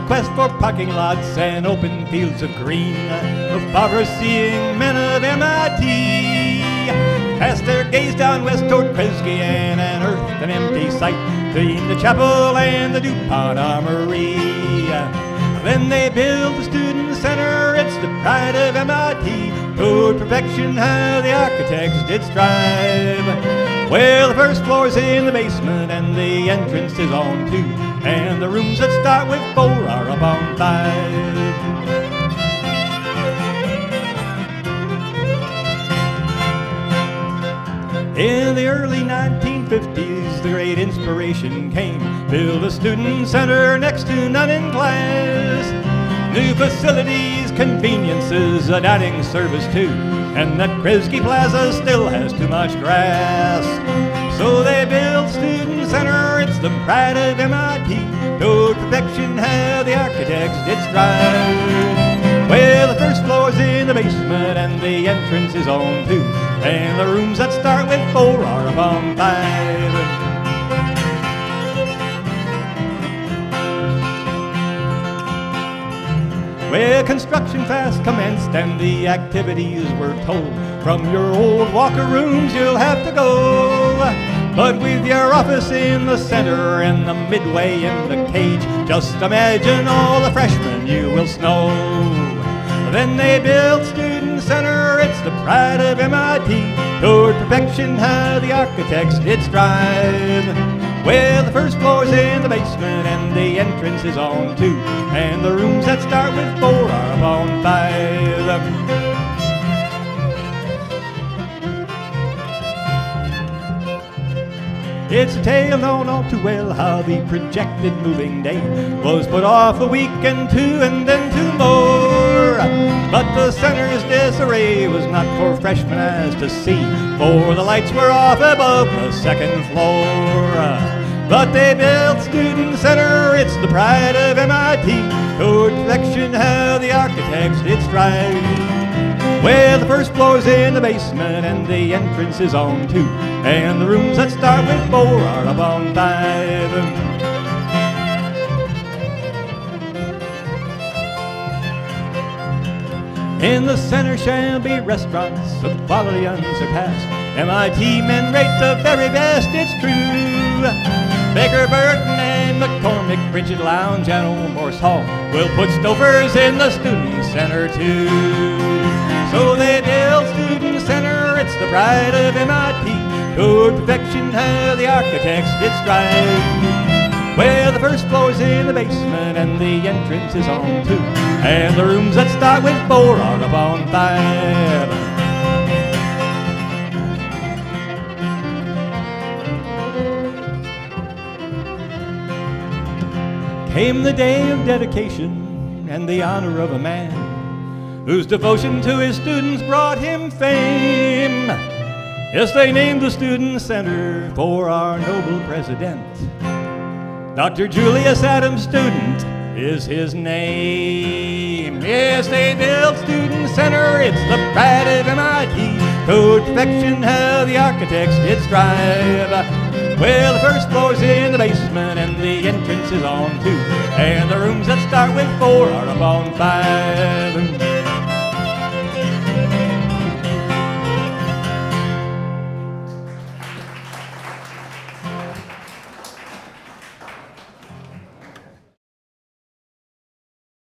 quest for parking lots and open fields of green, of far-seeing men of MIT cast their gaze down west toward Kresge and unearthed an empty site between the chapel and the DuPont Armory. Then they built the Student Center, it's the pride of MIT, toward perfection how the architects did strive. Well, the first floor's in the basement and the entrance is on 2, and the rooms that start with 4 are up on 5. In the early 1950s, the great inspiration came. Build a student center next to none in class. New facilities, conveniences, a dining service too. And that Kresge Plaza still has too much grass. So they built Student Center, it's the pride of MIT. Toward perfection how the architects did strive. Well, the first floor's in the basement and the entrance is on 2, and the rooms that start with 4 are up on 5. Well, construction fast commenced and the activities were told. From your old walker rooms you'll have to go, but with your office in the center and the midway in the cage, just imagine all the freshmen you will snow. Then they built Student Center, it's the pride of MIT, toward perfection how the architects did strive. Well, the first floor's in the basement and the entrance is on 2, and the rooms that start with 4 are up on 5. It's a tale known all too well how the projected moving day was put off a week and 2 and then 2 more. But the center's disarray was not for freshman eyes to see, for the lights were off above the 2nd floor. But they built Student Center, it's the pride of MIT, toward perfection how the architects did strive. Well, the first floor's in the basement and the entrance is on 2, and the rooms that start with 4 are up on 5. In the center shall be restaurants of quality unsurpassed. MIT men rate the very best, it's true. Baker Burton and McCormick, Bridget Lounge and Old Morse Hall will put Stouffer's in the Student Center too. So they built Student Center, it's the pride of MIT, toward perfection how the architects did strive. Well, the first floor's in the basement and the entrance is on 2, and the rooms that start with 4 are up on 5. Came the day of dedication and the honor of a man whose devotion to his students brought him fame. Yes, they named the Student Center for our noble president. Dr. Julius Adams Student is his name. Yes, they built Student Center, it's the pride of MIT, toward perfection how the architects did strive. Well, the first floor's in the basement and the entrance is on 2, and the rooms that start with 4 are up on 5.